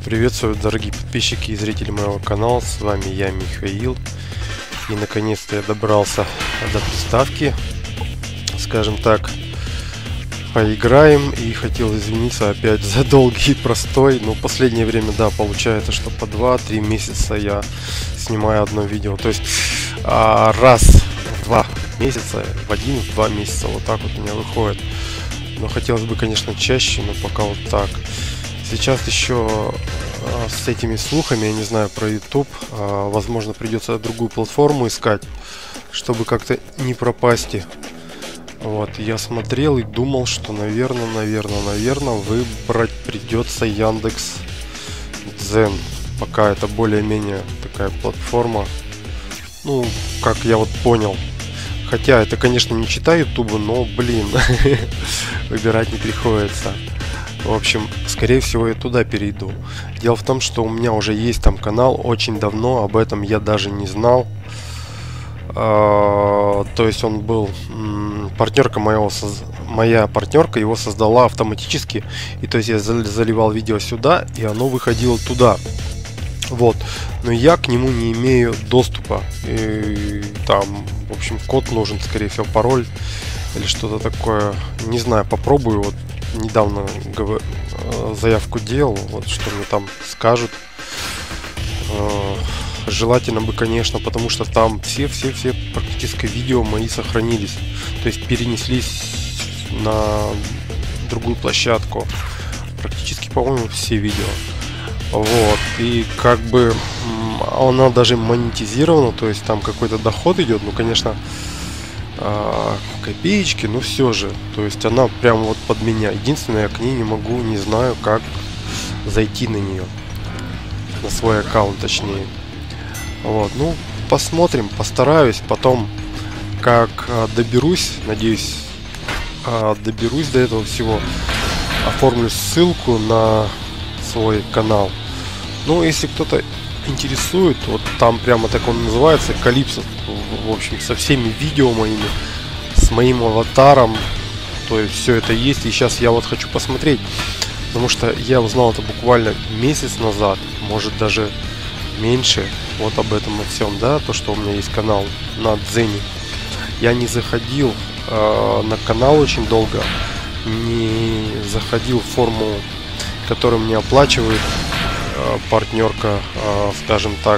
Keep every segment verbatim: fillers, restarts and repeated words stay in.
Приветствую, дорогие подписчики и зрители моего канала, с вами я, Михаил. И наконец-то я добрался до приставки, скажем так, поиграем. И хотел извиниться опять за долгий и простой, но в последнее время, да, получается, что по два-три месяца я снимаю одно видео. То есть а, раз в два месяца, в один-два месяца, вот так вот у меня выходит. Но хотелось бы, конечно, чаще, но пока вот так. Сейчас еще э, с этими слухами, я не знаю, про YouTube, э, возможно, придется другую платформу искать, чтобы как-то не пропасть. Вот, я смотрел и думал, что, наверное, наверное, наверное, выбрать придется Яндекс.Дзен. Пока это более-менее такая платформа, ну, как я вот понял. Хотя это, конечно, не читаю YouTube, но, блин, выбирать не приходится. В общем, скорее всего, я туда перейду. Дело в том, что у меня уже есть там канал очень давно, об этом я даже не знал. А, то есть он был партнерка моего, моя партнерка его создала автоматически, и то есть я заливал видео сюда, и оно выходило туда. Вот, но я к нему не имею доступа. И там, в общем, код нужен, скорее всего, пароль или что-то такое. Не знаю, попробую. Вот недавно заявку делал, вот что мне там скажут. Желательно бы, конечно, потому что там все-все-все практически видео мои сохранились. То есть перенеслись на другую площадку. Практически, по-моему, все видео. Вот, и как бы она даже монетизирована, то есть там какой-то доход идет, ну, конечно, копеечки, но все же, то есть она прям вот под меня. Единственное, я к ней не могу, не знаю, как зайти на нее, на свой аккаунт, точнее. Вот, ну, посмотрим, постараюсь, потом, как доберусь, надеюсь, доберусь до этого всего, оформлю ссылку на свой канал. Ну, если кто-то интересует, вот там прямо так он называется, Калипсо, в общем, со всеми видео моими, с моим аватаром, то есть все это есть. И сейчас я вот хочу посмотреть, потому что я узнал это буквально месяц назад, может даже меньше, вот об этом и всем, да, то, что у меня есть канал на Дзене. Я не заходил э, на канал очень долго, не заходил в форму, которую мне оплачивает э, партнерка, э, скажем так,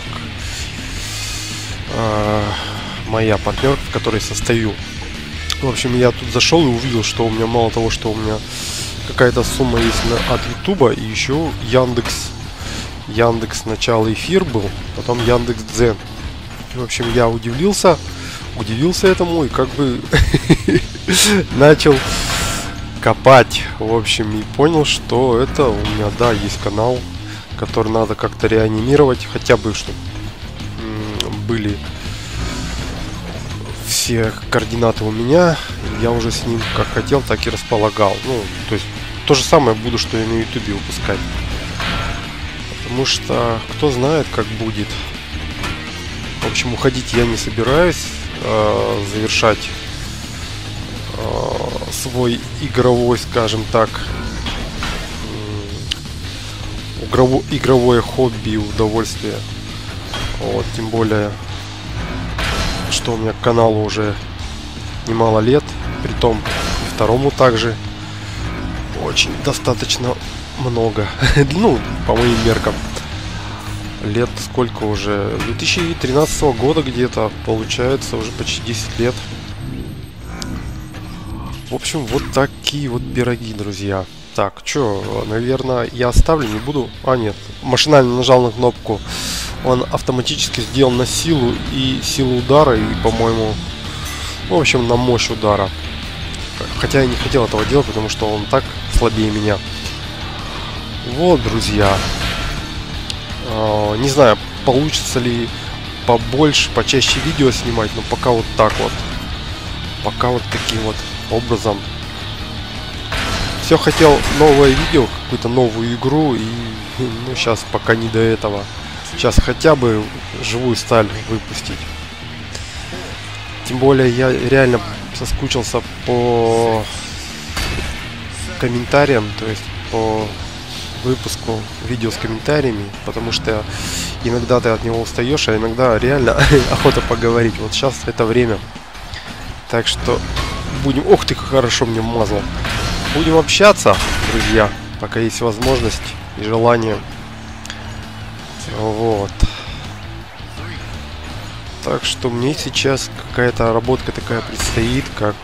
э, моя партнерка, в которой состою. В общем, я тут зашел и увидел, что у меня мало того, что у меня какая-то сумма есть на, от Ютуба, и еще Яндекс. Яндекс сначала эфир был, потом Яндекс.Дзен. В общем, я удивился, удивился этому и как бы начал копать, в общем, и понял, что это у меня, да, есть канал, который надо как-то реанимировать, хотя бы, чтобы были все координаты у меня, я уже с ним как хотел, так и располагал. Ну, то есть, то же самое буду, что и на ютубе выпускать. Потому что, кто знает, как будет. В общем, уходить я не собираюсь, э, завершать свой игровой, скажем так, игровое хобби и удовольствие. Вот, тем более, что у меня к каналу уже немало лет, притом и второму также очень достаточно много. Ну, по моим меркам. Лет сколько уже? две тысячи тринадцатого года где-то, получается, уже почти десять лет. В общем, вот такие вот пироги, друзья. Так, что, наверное, я оставлю, не буду. А, нет, машинально нажал на кнопку. Он автоматически сделал на силу и силу удара, и, по-моему, в общем, на мощь удара. Хотя я не хотел этого делать, потому что он так слабее меня. Вот, друзья. Не знаю, получится ли побольше, почаще видео снимать, но пока вот так вот. Пока вот таким вот образом. Все хотел новое видео, какую-то новую игру, и ну сейчас пока не до этого. Сейчас хотя бы живую сталь выпустить. Тем более я реально соскучился по комментариям, то есть по выпуску видео с комментариями, потому что иногда ты от него устаешь, а иногда реально охота поговорить. Вот сейчас это время. Так что будем... Ох ты, как хорошо мне вмазал. Будем общаться, друзья, пока есть возможность и желание. Вот. Так что мне сейчас какая-то работка такая предстоит, как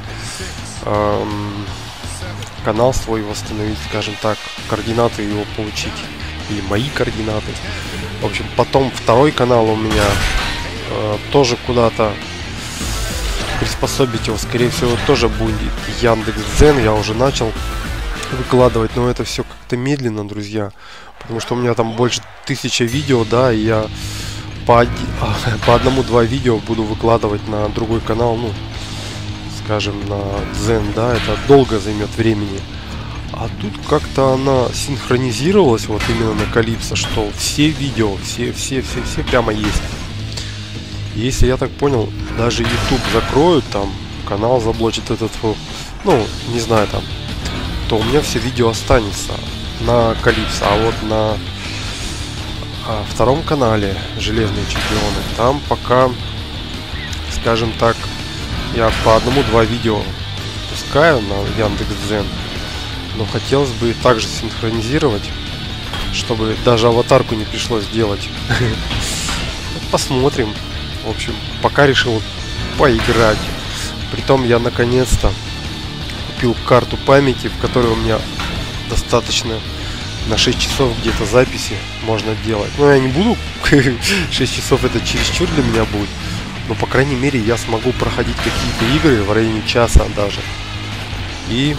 эм, канал свой восстановить, скажем так, координаты его получить, или мои координаты. В общем, потом второй канал у меня э, тоже куда-то приспособить его, скорее всего, тоже будет Яндекс.Дзен. Я уже начал выкладывать, но это все как-то медленно, друзья, потому что у меня там больше тысячи видео, да, и я по, один, по одному-два видео буду выкладывать на другой канал, ну, скажем, на Дзен, да, это долго займет времени. А тут как-то она синхронизировалась вот именно на Калипсо, что все видео, все, все, все, все прямо есть. Если я так понял, даже YouTube закроют, там, канал заблочит этот, ну, не знаю, там, то у меня все видео останется на Калипсо. А вот на а, втором канале Железные Чемпионы, там пока, скажем так, я по одному-два видео пускаю на Яндекс.Дзен, но хотелось бы также синхронизировать, чтобы даже аватарку не пришлось делать. Посмотрим. В общем, пока решил поиграть. Притом я наконец-то купил карту памяти, в которой у меня достаточно на шесть часов где-то записи можно делать. Но я не буду, шесть часов это чересчур для меня будет. Но по крайней мере я смогу проходить какие-то игры в районе часа даже. И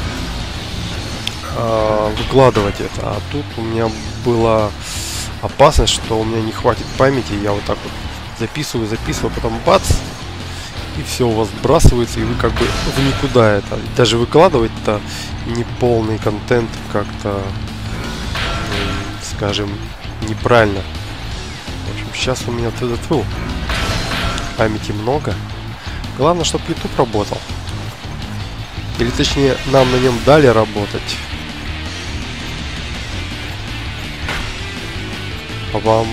э, выкладывать это. А тут у меня была опасность, что у меня не хватит памяти. Я вот так вот записываю, записываю, потом бац, и все у вас сбрасывается, и вы как бы в никуда это. Даже выкладывать-то не полный контент как-то, скажем, неправильно. В общем, сейчас у меня тьфу, памяти много. Главное, чтобы YouTube работал. Или точнее, нам на нем дали работать. А вам...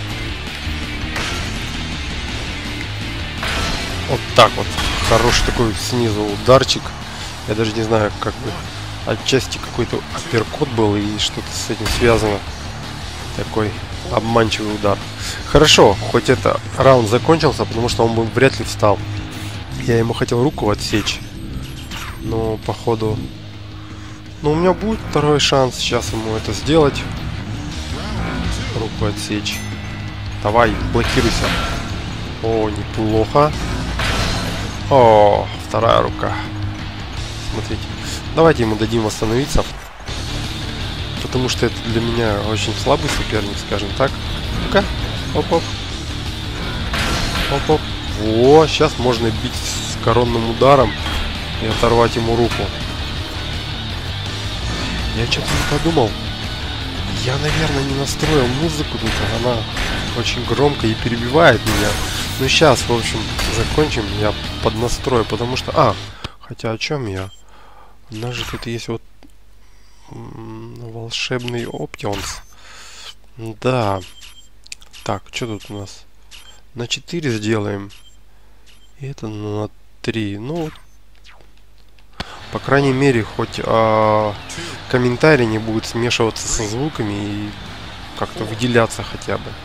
Вот так вот. Хороший такой снизу ударчик. Я даже не знаю, как бы отчасти какой-то апперкот был и что-то с этим связано. Такой обманчивый удар. Хорошо, хоть это раунд закончился, потому что он бы вряд ли встал. Я ему хотел руку отсечь. Но походу... Ну, у меня будет второй шанс сейчас ему это сделать. Руку отсечь. Давай, блокируйся. О, неплохо. О, вторая рука. Смотрите. Давайте ему дадим восстановиться. Потому что это для меня очень слабый соперник, скажем так. Ну-ка. Оп-оп. Оп-оп. Во, сейчас можно бить с коронным ударом и оторвать ему руку. Я что-то не подумал. Я, наверное, не настроил музыку тут. Она очень громко и перебивает меня. Ну, сейчас, в общем, закончим. Я поднастрою, потому что... А, хотя о чем я? У нас же тут есть вот волшебный Options. Да. Так, что тут у нас? На четыре сделаем. И это на три. Ну, по крайней мере, хоть а, комментарий не будет смешиваться со звуками и как-то выделяться хотя бы.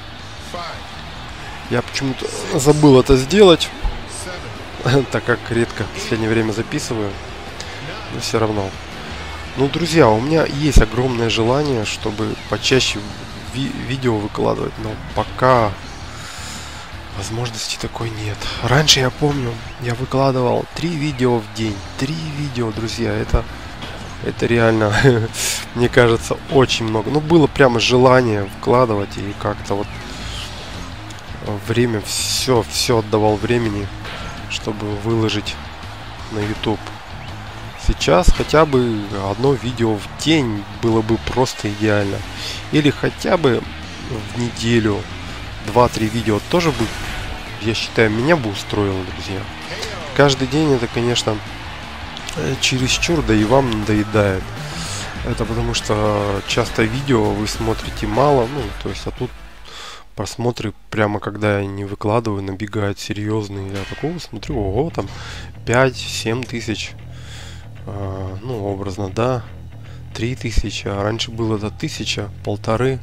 Я почему-то забыл это сделать, так как редко в последнее время записываю. Но все равно. Ну, друзья, у меня есть огромное желание, чтобы почаще ви видео выкладывать, но пока возможности такой нет. Раньше, я помню, я выкладывал три видео в день. Три видео, друзья, это, это реально, мне кажется, очень много. Ну, было прямо желание вкладывать, и как-то вот время, все, все отдавал времени, чтобы выложить на YouTube. Сейчас хотя бы одно видео в день было бы просто идеально. Или хотя бы в неделю два-три видео тоже бы, я считаю, меня бы устроило, друзья. Каждый день это, конечно, чересчур, да и вам надоедает. Это потому что часто видео вы смотрите мало, ну, то есть, а тут просмотры прямо когда я не выкладываю, набегают серьезные. Я такого смотрю, ого, там пять-семь тысяч, а, ну, образно, да, три тысячи, а раньше было до тысяча, полторы.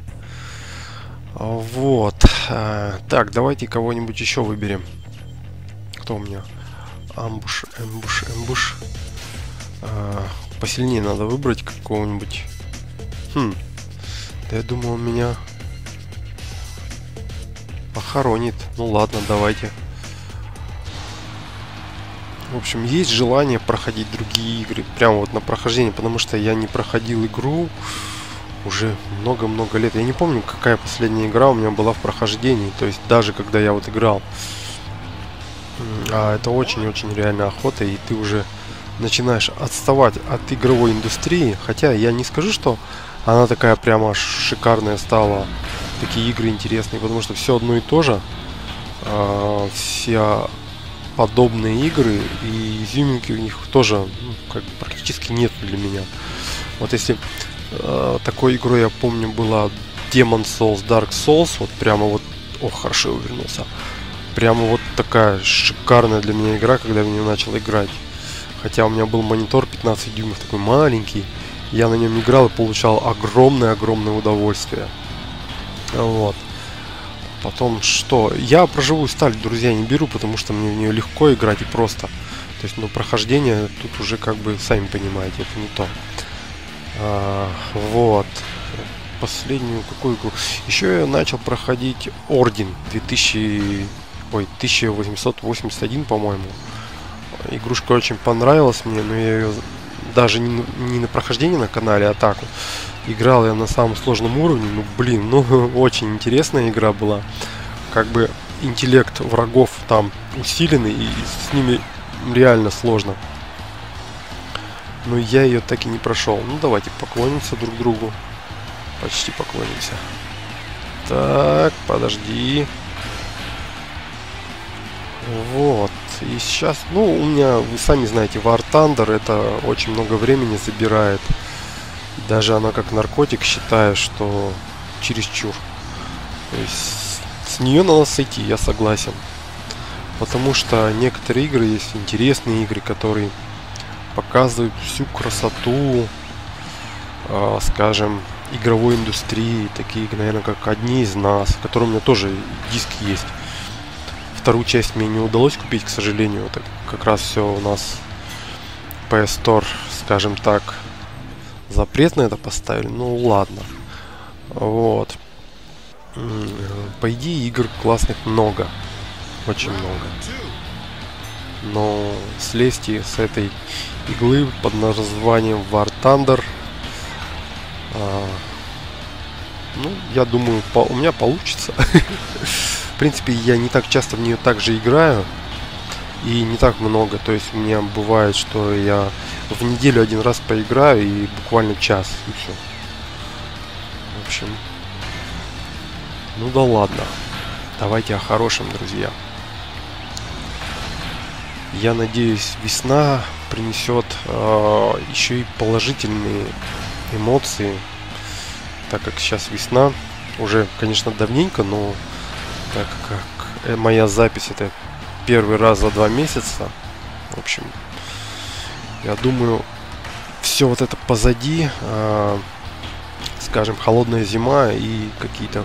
Вот. А, так, давайте кого-нибудь еще выберем. Кто у меня? Амбуш, эмбуш, эмбуш. А, посильнее надо выбрать какого-нибудь. Хм. Да я думаю, он меня похоронит. Ну ладно, давайте. В общем, есть желание проходить другие игры. Прямо вот на прохождение, потому что я не проходил игру уже много-много лет. Я не помню, какая последняя игра у меня была в прохождении. То есть даже когда я вот играл. А это очень-очень реально охота, и ты уже начинаешь отставать от игровой индустрии. Хотя я не скажу, что она такая прямо шикарная стала. Такие игры интересные, потому что все одно и то же. А, все подобные игры, и изюминки у них тоже, ну, как бы практически нет для меня. Вот если э, такой игрой, я помню, была Demon Souls, Dark Souls, вот прямо вот, ох, хорошо увернулся. Прямо вот такая шикарная для меня игра, когда я в нее начал играть. Хотя у меня был монитор пятнадцать дюймов, такой маленький. Я на нем играл и получал огромное-огромное удовольствие. Вот. Потом что? Я про живую сталь, друзья, не беру, потому что мне в нее легко играть и просто. То есть, ну, прохождение тут уже, как бы, сами понимаете, это не то. А, вот. Последнюю какую игру? Еще я начал проходить Орден две тысячи... Ой, тысяча восемьсот восемьдесят один, по-моему. Игрушка очень понравилась мне, но я ее даже не, не на прохождение на канале, а так вот. Играл я на самом сложном уровне, ну блин, ну очень интересная игра была. Как бы интеллект врагов там усиленный, и с ними реально сложно. Но я ее так и не прошел. Ну давайте поклонимся друг другу. Почти поклонимся. Так, подожди. Вот. И сейчас, ну, у меня, вы сами знаете, War Thunder это очень много времени забирает. Даже она как наркотик, считаю, что чересчур. То есть с нее надо сойти, я согласен. Потому что некоторые игры есть интересные игры, которые показывают всю красоту, э, скажем, игровой индустрии. Такие, наверное, как «Одни из нас», в котором у меня тоже диск есть. Вторую часть мне не удалось купить, к сожалению. Это как раз все у нас пи эс Store, скажем так, запрет на это поставили. Ну ладно. Вот. По идее, игр классных много. Очень много. Но слезьте с этой иглы под названием War Thunder. А, ну, я думаю, по, у меня получится. В принципе, я не так часто в нее также играю. И не так много. То есть у меня бывает, что я в неделю один раз поиграю и буквально час. И все. В общем. Ну да ладно. Давайте о хорошем, друзья. Я надеюсь, весна принесет э, еще и положительные эмоции. Так как сейчас весна. Уже, конечно, давненько, но так как моя запись это первый раз за два месяца. В общем, я думаю, все вот это позади. Э, скажем, холодная зима и какие-то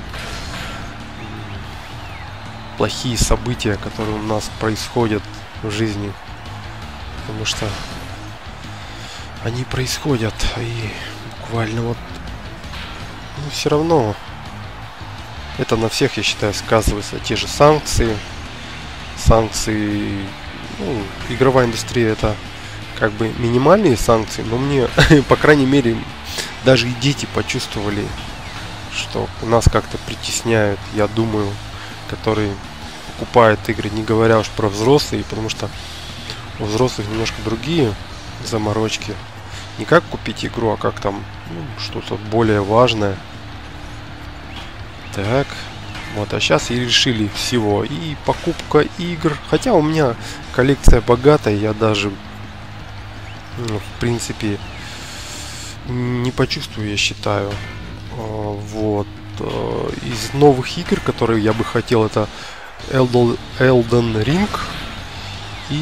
плохие события, которые у нас происходят в жизни. Потому что они происходят. И буквально вот... Ну, все равно... Это на всех, я считаю, сказывается. Те же санкции. Санкции... Ну, игровая индустрия это как бы минимальные санкции. Но мне, по крайней мере, даже и дети почувствовали, что нас как-то притесняют, я думаю, которые покупают игры, не говоря уж про взрослые, потому что у взрослых немножко другие заморочки. Не как купить игру, а как там ну, что-то более важное. Так, вот, а сейчас и решили всего. И покупка игр. Хотя у меня коллекция богатая, я даже, ну, в принципе, не почувствую, я считаю. Вот. Из новых игр, которые я бы хотел, это Elden Ring. И,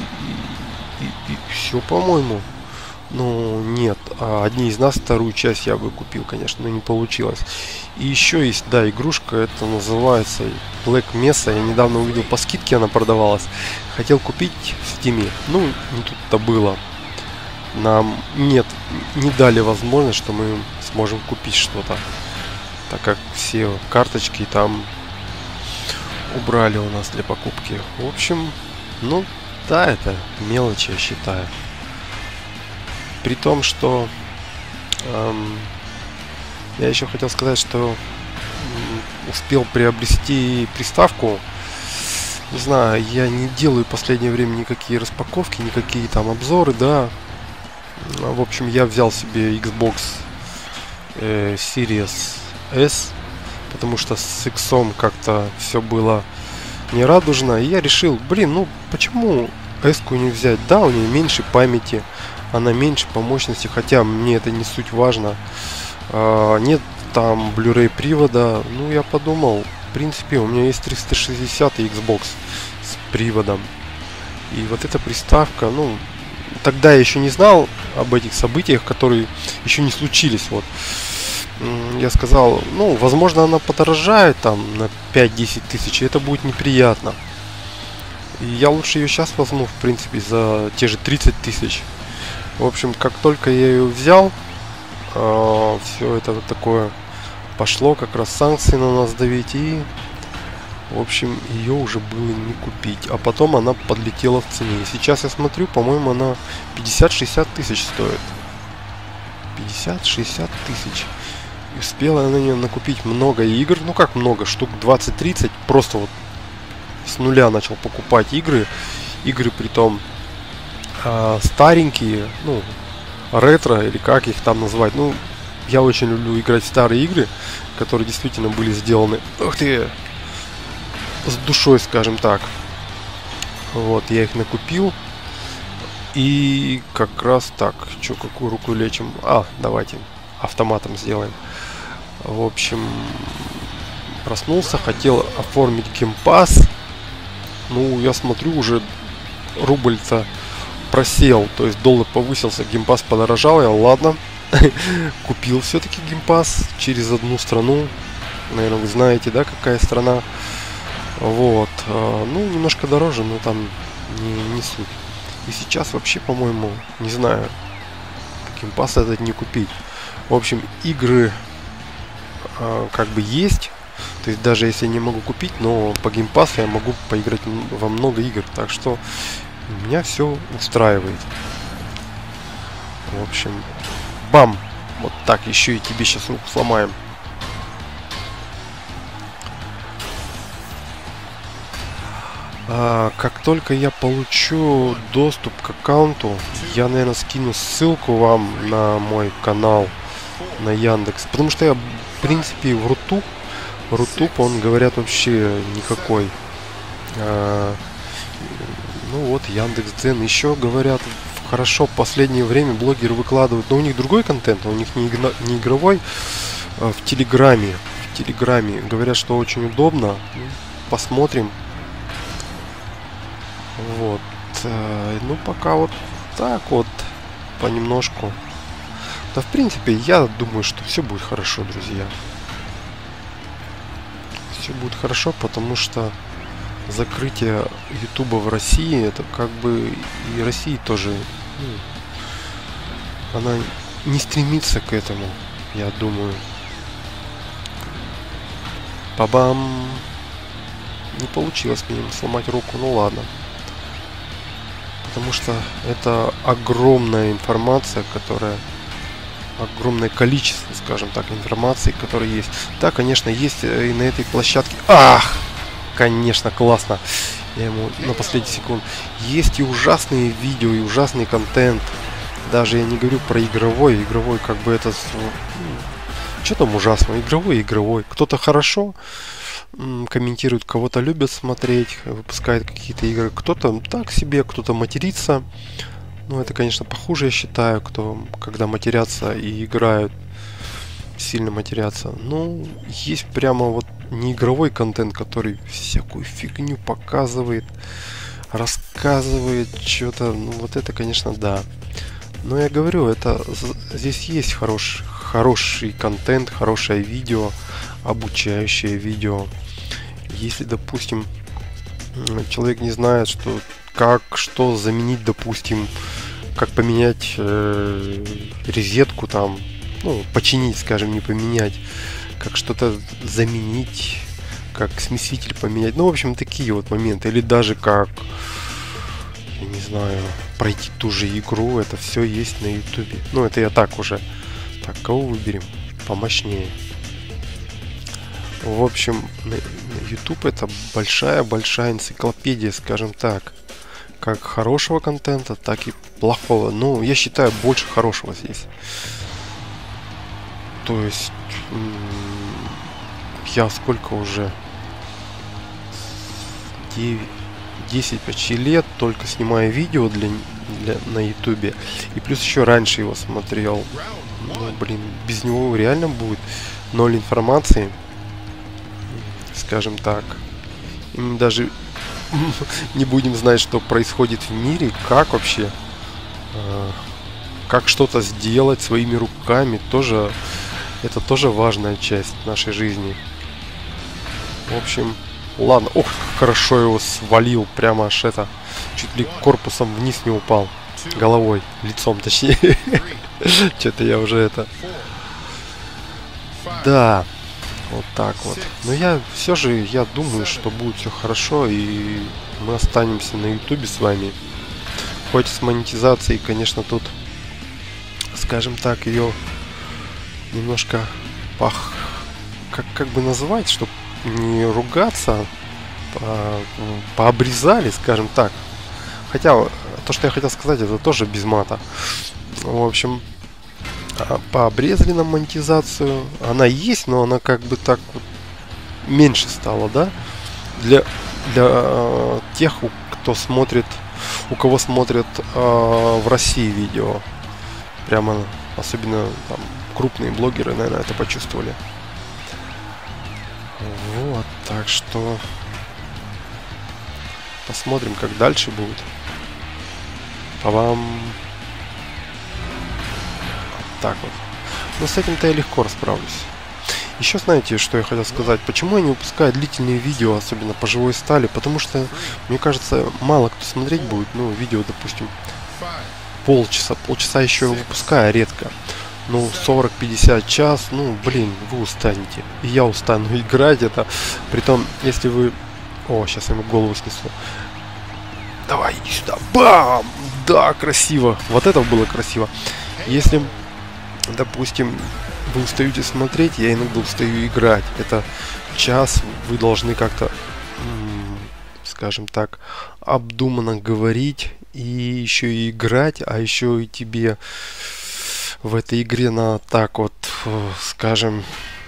и, и, и все, по-моему. Ну, нет. Одни из нас вторую часть я бы купил, конечно, но не получилось. И еще есть, да, игрушка, это называется Black Mesa. Я недавно увидел по скидке, она продавалась. Хотел купить в Steam. Ну, не тут-то было. Нам нет, не дали возможность, что мы сможем купить что-то. Так как все карточки там убрали у нас для покупки. В общем, ну, да, это мелочи, я считаю. При том, что эм, я еще хотел сказать, что эм, успел приобрести приставку. Не знаю, я не делаю в последнее время никакие распаковки, никакие там обзоры, да. В общем, я взял себе Xbox э, Series S, потому что с X как-то все было нерадужно. И я решил, блин, ну почему S-ку не взять? Да, у нее меньше памяти, она меньше по мощности, хотя мне это не суть важно. А, нет там Blu-ray привода. Ну, я подумал, в принципе, у меня есть триста шестьдесят и Xbox с приводом. И вот эта приставка, ну, тогда я еще не знал об этих событиях, которые еще не случились. Вот. Я сказал, ну, возможно, она подорожает там на пять-десять тысяч, и это будет неприятно. И я лучше ее сейчас возьму, в принципе, за те же тридцать тысяч. В общем, как только я ее взял, э, все это вот такое пошло, как раз санкции на нас давить, и, в общем, ее уже было не купить. А потом она подлетела в цене. И сейчас я смотрю, по-моему, она пятьдесят-шестьдесят тысяч стоит. пятьдесят-шестьдесят тысяч. И успела на нее накупить много игр. Ну как много, штук двадцать-тридцать. Просто вот с нуля начал покупать игры. Игры притом э, старенькие, ну, ретро, или как их там назвать. Ну, я очень люблю играть в старые игры, которые действительно были сделаны, ух ты, с душой, скажем так. Вот, я их накупил. И как раз так, что, какую руку лечим? А, давайте автоматом сделаем. В общем, проснулся, хотел оформить геймпасс. Ну, я смотрю, уже рубль-то просел, то есть доллар повысился, геймпасс подорожал. Я, ладно, купил все-таки геймпасс через одну страну. Наверное, вы знаете, да, какая страна. Вот, ну, немножко дороже, но там не, не суть. И сейчас вообще, по-моему, не знаю, геймпасс этот не купить. В общем, игры э, как бы есть. То есть даже если я не могу купить, но по геймпассу я могу поиграть во много игр. Так что меня все устраивает. В общем, бам! Вот так, еще и тебе сейчас руку сломаем. А, как только я получу доступ к аккаунту, я, наверное, скину ссылку вам на мой канал на Яндекс. Потому что я, в принципе, в Рутуб, Рутуб, он, говорят, вообще никакой. А, ну вот, Яндекс.Дзен. Еще, говорят, хорошо, в последнее время блогеры выкладывают, но у них другой контент, у них не, игно, не игровой, а в Телеграме. В Телеграме. Говорят, что очень удобно. Посмотрим. Вот. Ну, пока вот так вот, понемножку. Да, в принципе, я думаю, что все будет хорошо, друзья. Все будет хорошо, потому что закрытие Ютуба в России, это как бы и России тоже, ну, она не стремится к этому, я думаю. Бабам! Не получилось мне сломать руку, ну ладно. Потому что это огромная информация, которая... Огромное количество, скажем так, информации, которая есть. Да, конечно, есть и на этой площадке... Ах! Конечно, классно. Я ему на последний секунд. Есть и ужасные видео, и ужасный контент. Даже я не говорю про игровой. Игровой, как бы это... Что там ужасного? Игровой, игровой. Кто-то хорошо комментирует, кого-то любят смотреть, выпускает какие-то игры, кто-то так себе, кто-то матерится. Ну, это, конечно, похуже, я считаю, кто, когда матерятся и играют, сильно матерятся. Ну, есть прямо вот не игровой контент, который всякую фигню показывает, рассказывает что-то. Ну, вот это, конечно, да. Но я говорю, это здесь есть хороший, хороший контент, хорошее видео, обучающее видео. Если, допустим, человек не знает, что как что заменить, допустим, как поменять э, розетку там, ну, починить, скажем, не поменять, как что-то заменить, как смеситель поменять, ну, в общем, такие вот моменты, или даже как, я не знаю, пройти ту же игру, это все есть на ютубе. Ну, это я так уже. Так, кого выберем? Помощнее. В общем, YouTube это большая-большая энциклопедия, скажем так. Как хорошего контента, так и плохого. Ну, я считаю, больше хорошего здесь. То есть, я сколько уже? девять, десять почти лет только снимаю видео для, для, на ютубе. И плюс еще раньше его смотрел. Ну, блин, без него реально будет ноль информации. Скажем так. И мы даже не будем знать, что происходит в мире, как вообще, э, как что-то сделать своими руками, тоже, это тоже важная часть нашей жизни. В общем, ладно, ох, хорошо его свалил, прямо аж это, чуть ли корпусом вниз не упал, головой, лицом точнее. Что-то я уже это, да. Вот так вот. Но я все же, я думаю, что будет все хорошо, и мы останемся на ютубе с вами. Хоть с монетизацией, конечно, тут, скажем так, ее немножко пах... как, как бы называть, чтобы не ругаться, по... пообрезали, скажем так. Хотя, то, что я хотел сказать, это тоже без мата. В общем, пообрезали нам монетизацию. Она есть, но она как бы так вот меньше стала, да? Для, для э, тех, кто смотрит, у кого смотрят э, в России видео. Прямо, особенно там крупные блогеры, наверное, это почувствовали. Вот, так что посмотрим, как дальше будет. По вам. Так вот. Но с этим-то я легко расправлюсь. Еще знаете, что я хотел сказать? Почему я не выпускаю длительные видео, особенно по живой стали? Потому что, мне кажется, мало кто смотреть будет. Ну, видео, допустим, полчаса. Полчаса еще выпускаю редко. Ну, сорок-пятьдесят час, ну, блин, вы устанете. И я устану играть это. Притом, если вы... О, сейчас я ему голову снесу. Давай, иди сюда. Бам! Да, красиво. Вот это было красиво. Если... Допустим, вы устаете смотреть, я иногда устаю играть. Это час вы должны как-то, скажем так, обдуманно говорить и еще и играть, а еще и тебе в этой игре на так вот, скажем,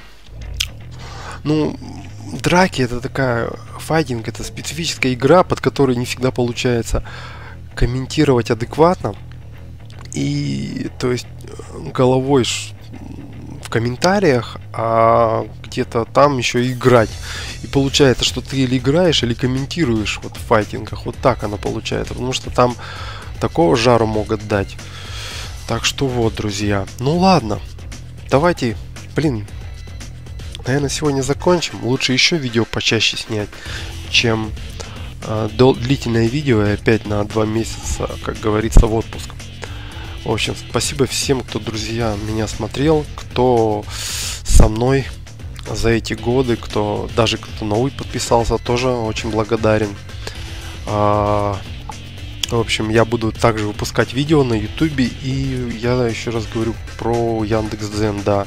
ну, драки это такая, файтинг это специфическая игра, под которой не всегда получается комментировать адекватно. И, то есть, головой в комментариях, а где-то там еще и играть. И получается, что ты или играешь, или комментируешь вот в файтингах. Вот так оно получается. Потому что там такого жару могут дать. Так что вот, друзья. Ну ладно. Давайте, блин, наверное, сегодня закончим. Лучше еще видео почаще снять, чем э, длительное видео и опять на два месяца, как говорится, в отпуск. В общем, спасибо всем, кто, друзья, меня смотрел, кто со мной за эти годы, кто даже кто новый подписался, тоже очень благодарен. А, в общем, я буду также выпускать видео на ютубе, и я еще раз говорю про Яндекс.Дзен, да.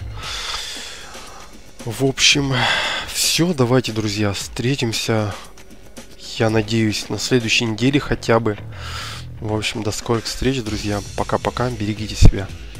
В общем, все, давайте, друзья, встретимся, я надеюсь, на следующей неделе хотя бы. В общем, до скорых встреч, друзья. Пока-пока, берегите себя.